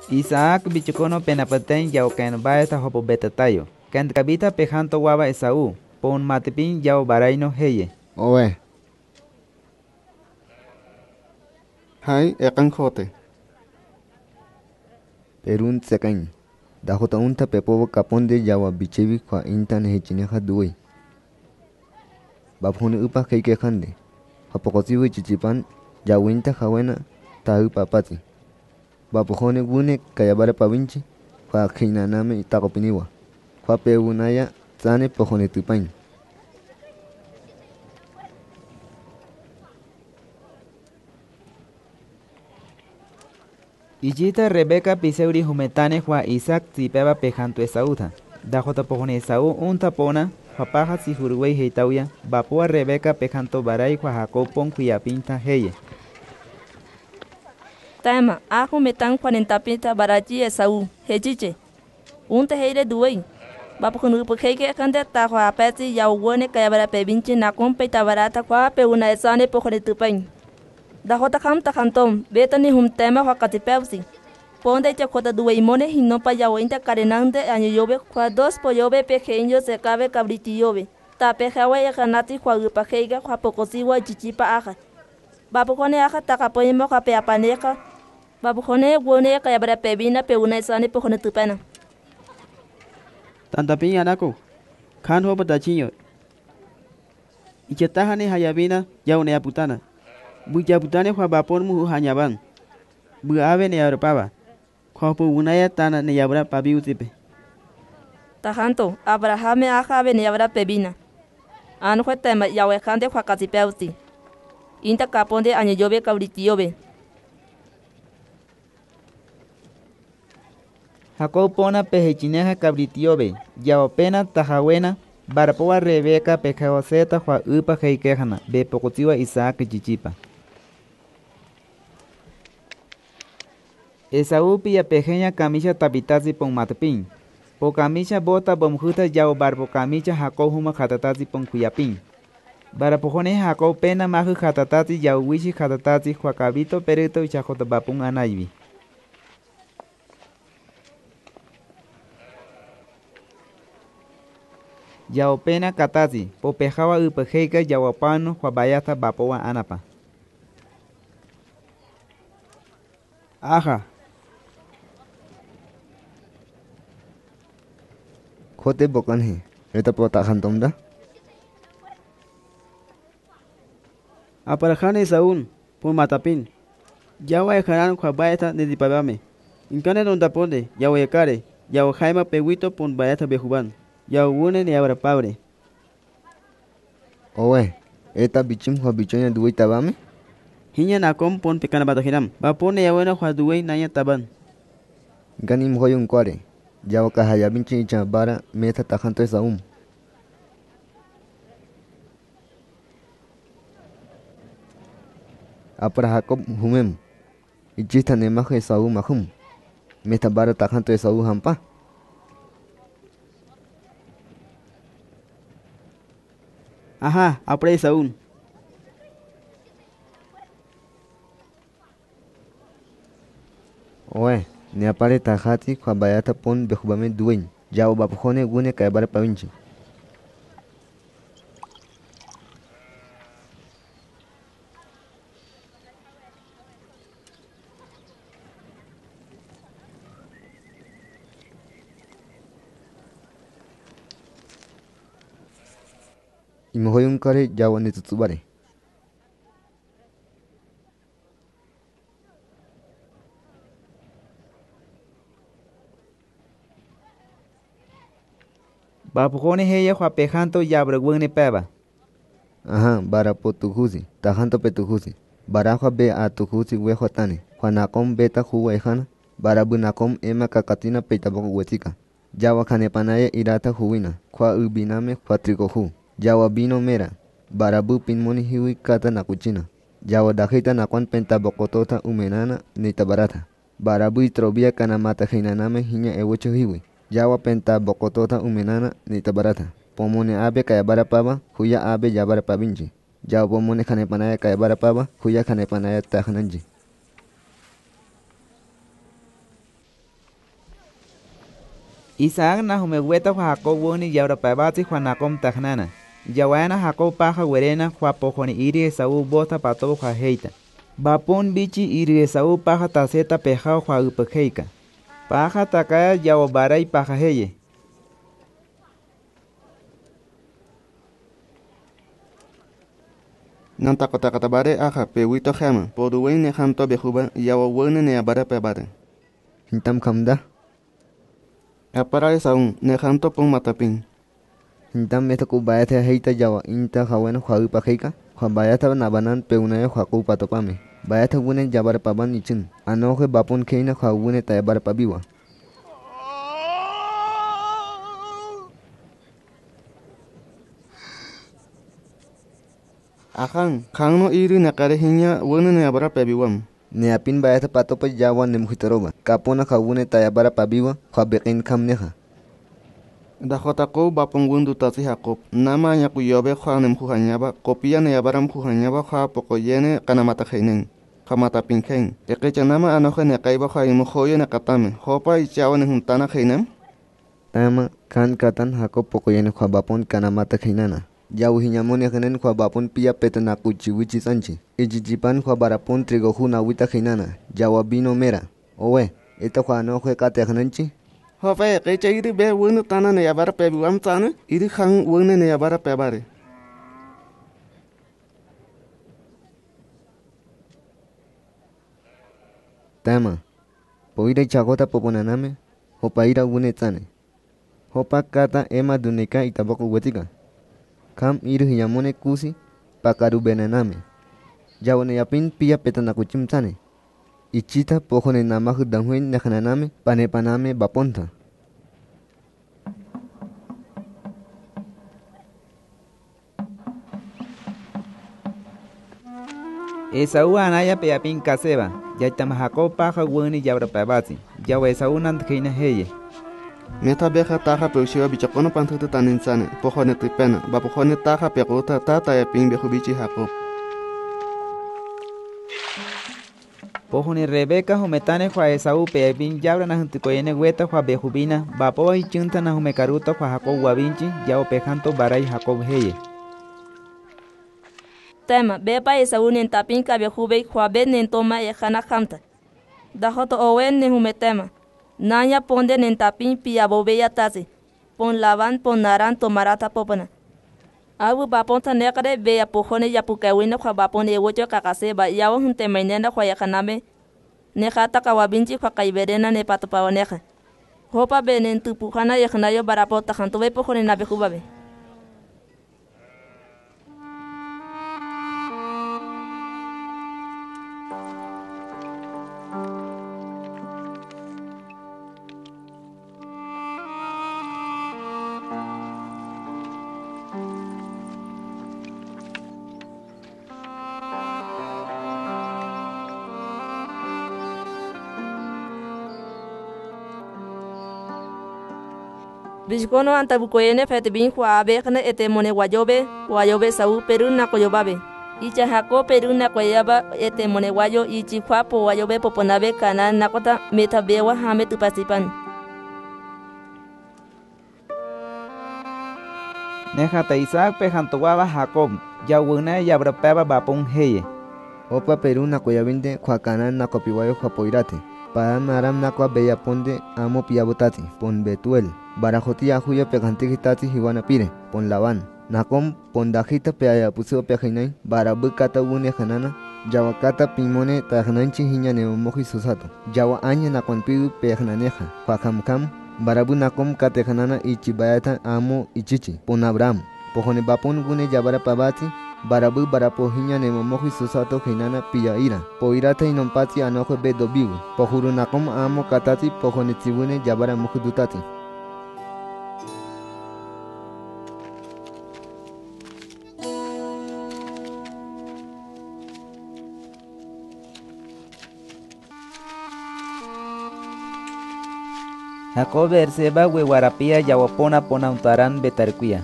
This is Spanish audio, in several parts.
Isaac bichukono penapaten yao ken baeta hopo betatayo. Ken kabita pejanto waba Esaú. Pon matipin yao baraino heye. Oe. Hai ekan khote. Perun sekain. Dahota unta pepobo kaponde yawa bichevi kwa intan hechineja duwe. Babhone upa keike khande. Hapokosiwi chichipan yawinta hawena ta upa pati. Babhone gune kayabara pawinchi kwa khinaname itakopiniwa. Kwa peunaya tsane pohone tupain. Ijita Rebeca piseuri humetane kwa Isaac tipeba pejanto Esaúta. Dajota pohone Esaú unta pona papaja si huruwei heitauya. Bapua Rebeca pejanto barai kwa Jacob pon cuya pinta heye. Tema, ajo metan 40 pinta baraji Esaú, hejiche. Unta heire duwei. Bapo kunupo keike kande ta kwa apeti ya uone kayabara pebinchi na kompe tabarata kwa peuna esane pohone tupain. Dahota kam takantom, beta ni hum tema kwa katipeusi. Ponde cha kota duwei mone hinopa ya ointa karenande año yobe kwa dos po yobe pequeño se cabe cabriti yobe. Ta pejawe ya kanati kwa gupa keiga kwa pokosiwa chichipa aja. Bapo kone aja takapoyemo kwa peapaneka. Bapo kone wone kayabara pebina peuna esane pohone tupena. Tantapin anako. Kan ho patachinyo. Ichetahane hayabina yaune aputana. Buya putane kwa bapon mu hanyaban. Bu ave ne arpaba. Kwa pu unaya tana ne yabra pabi utipe. Tajanto, Abrahame aja ave ne yabra pebina. Anu kwa tema yawe kande kwa katipeusi. Inta kaponde año yobe cabriti yobe. Jacob pona pejechineja cabritiobe. Yao pena tajawena. Barapoa Rebeca pejawaseta kwa upa heikejana. Be pocotiwa Isaac chichipa. Esaú pilla pequeña camisa tapitazi pon matpin. Po camisa bota bomjuta yao barbo camisa Jacob huma jatatati pon cuyapin. Barapojone Jacob pena maju jatatati yao wishi jatatati juacabito perito y chajotapapun anayvi. Yao pena katati, po pejawa upejeka yao pano juabayata bapoa anapa. Aja. Khote bokan he. Eta pota khantom da. Aparajane Esaún. Pon matapin. Yawa ejaran kwa baeta de dipabame. Inkane don taponde. Yawa ekare. Yawa jaima peguito pon baeta bejuban. Yawa une ne abra pabre. Oe. Eta bichim kwa bichonya duwe tabame. Hinya nakom pon pekana batohinam. Bapone yawena kwa duwe nanya taban. Gani mhoyun kware. Yawa kahaya binchi icha bara meta tajanto Esaú. Apara Jacob humem. Ichista nemaje Esaú mahum. Meta bara tajanto Esaú hampa. Ajá, apre Esaún. Oe. Ni apare tajati kwa bayata pon bejubame duwen. Yao bapujone gune kayabara pawinchi. Imohoyun kare yawa ni tutsubare. Bapujone heya juapejanto yabragwene peba. Ajá, bara potujusi, tajanto petujusi. Baraja be a tujusi huejotane. Juanakom beta juwa ejana. Barabunakom ema kakatina peitaboko huetika. Yawa kanepanaya irata juwina. Kwa ubiname kwa trigoju. Yawa vino mera. Barabu pinmoni hiwi kata nakuchina. Yawa dajita nakwan pentabokotota umenana nitabarata. Barabu itrobia kanamata hinaname hinya ewocho hiwi. Yawa pentabokotota umenana nitabarata. Pomone abe kayabara paba, huya abe yabara pabinji. Yawa pomone kanepanaya kayabara paba, huya kanepanaya tajananji. Isaac na hume weta kwa Jacob woni yabra pabati kwa nakom taknana. Yawana Jacob paja werena kwa pojoni iri Esau bota patobo kwa heita. Bapon bichi iri Esau paja taseta pejao kwa upekeika. Paja takaya yaobarai paja heye. Nantakotakotabare aja pewito jama. Poduwen ne janto bejuba yawa wene ne abara pebare. Hintam kamda. Apara Esau ne janto pon matapin. Hintam meta ku bayata heita jawa inta jawena kwa upekeika. Kwa bayata nabanan peunaya kwa kupatopame. Bayata wune jabar paban ichin. Anoje bapon keina kwa wune tayabar pabiwa. Ajan, kangno iri nakare hinya wene ne abara pebiwam. Ne apin bayata patopa jawa ne mujitaroba. Kapona kwa wune tayabara pabiwa kwa bekin kamneja. Dajotako bapon wundu tasi Jacob. Nama nya kuyobe kwa ne mjujanyaba. Kopia ne abara mjujanyaba kwa poko yene kanamata jeinen. Kamata pinkein. Ekecha nama anoje ne kaiba kwa imujoye ne katame. Hopa ichawa ne juntana jeinem. Tama kan katan Jacob poko yene kwa bapon kanamata jeinana. Jau hinyamone kenen kwa bapon pia petana kuchiwichi sanchi. Ichichipan kwa barapon trigo huna wita jeinana. Jawa bino mera. Owe, ita kwa anoje kate jananchi. Hopa ekecha iri be wene tana ne abara pebiwam tana. Iri jang wene ne abara pebare. Tama, poira chagota poponaname, hopa ira wune tane. Hopa kata ema dunika itaboko wetika. Kam iru hinyamone kusi, pakaru benaname. Jawone yapin pia petana kuchim tane. Ichita pojone namahu danhuin nakananame, panepaname baponta. Esau anaya peapin kaseba. Yaitama Jacob paja woni yabra pabati. Yawa Esau nantkeina heye. Meta beja taja peusiwa bichakono pantuta taninsane. Pojone tripena. Bapojone taja pegota tata yapin beju bichi Jacob. Pojone Rebeca humetane kwa Esau peapin yabra na huntikoyene weta kwa bejubina. Bapo ichunta na humekaruta kwa Jacob wabinchi. Yao pejanto barai Jacob heye. Tema, beba Esau nen tapin kabe hube kwa be nen toma e khana kamta. Dahoto owen ne humetema. Nanya ponde nen tapin pia bobeya tasi. Pon lavan pon naran tomarata popana. Abu baponta nekare be ya pojone ya pukawina kwa bapone e wocho kakaseba yawo hunte mainenda kwa yakaname. Ne khata kawabinchi kwa kaiberena ne patopawaneja. Hopa be nen tupujana yakhnayo barapota jantobe pojone na bejubabe. Bishkono antabukoyene fetibin kwa abekne etemone wayobe sau Perú na koyobabe. Icha Jacob Perú na koyaba etemone wayo ichi kwapo wayobe poponabe kana nakota metabewa hame tupasipan. Nejata Isaac pejantoguaba Jacob. Yawuna yabra peba bapon heye. Opa Perú na koyabinde kwa kanan na kopiwayo kwa poirate. Para maram na kwa beya ponde amo piabotati pon betuel. Barajoti ajuya pegantijitati hiwana pire pon lavan. Nakom pon dajita peaya puseo pejainai. Barabu kata une janana. Jawa kata pimone tajananchi hinya neomoji susato. Jawa aña na konpidu pejnaneja. Kwa kam. Barabu nakom kate janana ichibayata amo ichichi pon Abraham. Pojone bapon gune yabara pabati. Barabu barapo hinya neomoji susato hinana pia ira. Poirata inompati anoje bedo bigu. Pojuru nakom amo katati pojone tibune yabara mujudutati. Jacob Berseba Guarapia Yawapona Pona Untaran Betarquia.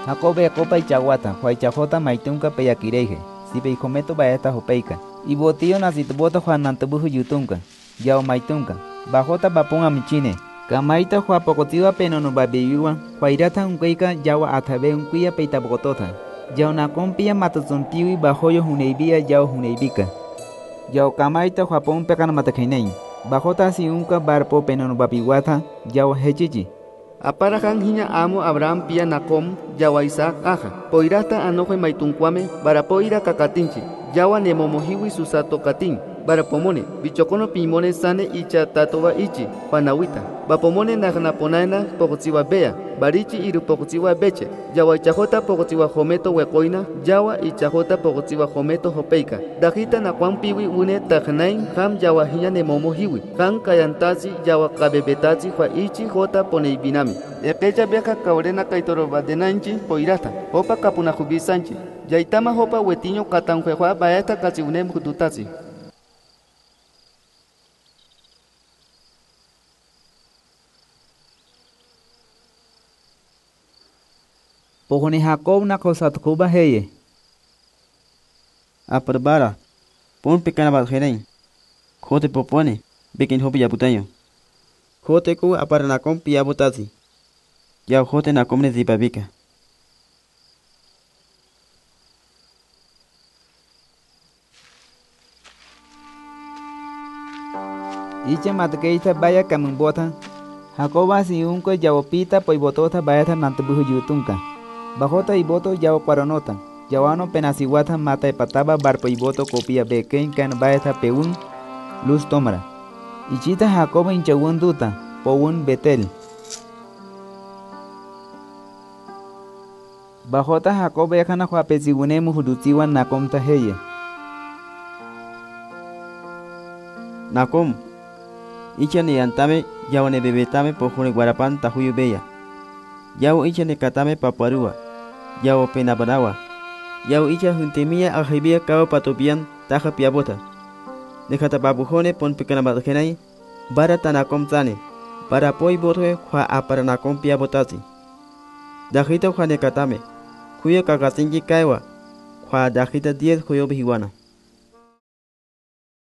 Jacob copa y chaguata, Juay chajota maitunca peyaquireje, si peijometo baeta jopeika. Y botillo nasitbota Juan Nantabujo yutunca, yao maitunca, bajota bapun amichine. Kamaita Juan pocotiwa penono babiwa, Juairata unqueica yawa atabe unquia peita bogotota. Yao nacompia matazontiwi bajoyo juneibia yao juneibica. Yao kamaita Juapon pecan matakenei. Bajota si unca barpo penono babiwata, yao hechichi. Aparajan hiña amo Abraham pia Nacom, yawa Isaac aja. Poirata anoje maituncuame, barapoira cacatinchi. Yawa nemomojiwi susato katin. Barapomone, bichocono pimone sane icha tatoba ichi, Juanawita. Bapomone najnaponaina pocotiwa bea, barichi iru pocotiwa beche. Yawa ichajota pocotiwa jometo huecoina, yawa ichajota pocotiwa jometo jopeika. Dajita nacuan piwi une tajnain, ham yawa hiña nemomojiwi. Han kayantazi yawa kabebetazi jua ichi jota poneibinami. Epecha beja kaurena kaitoroba denanchi, poirata, hopa kapunajubisanchi. Yaitama hopa huetiño katanjuejua baeta kachiunem jututazi. Pojone Jacob na cosatcuba heye. Aparbara, pon pecana balgerén. Jote popone, bekin hopi yaputaño. Jote ku aparanacom piabutazi. Ya jote nacomne zipabica. Icha matkeita vaya kamumbota. Jacoba si unco yawopita poibotota vaya nantabujo yutunca. Bajota y voto yawa cuaronota. Yawano penasiwata mata pataba barpo y voto copia beken can baeta peun luz tomara. Ichita Jacoba inchawun duta, powun betel. Bajota Jacoba yakana juapesigunemu hudutiwan nakomta heye. Nacom, icha ne antame, yawa ne bebetame pojone guarapan tajuyo beya. Yawo icha ne katame paparua. Yawo penabarawa. Yawo icha juntemia ajibia kawa patopian taja piabota. Nekata babujone pon pekanabadgenai. Bara tanakom tane. Para poi botwe kwa aparanakom piabotati. Dajita kwa nekatame. Kuya kakatingi kaiwa. Kwa dajita 10 kuyo bihiwana.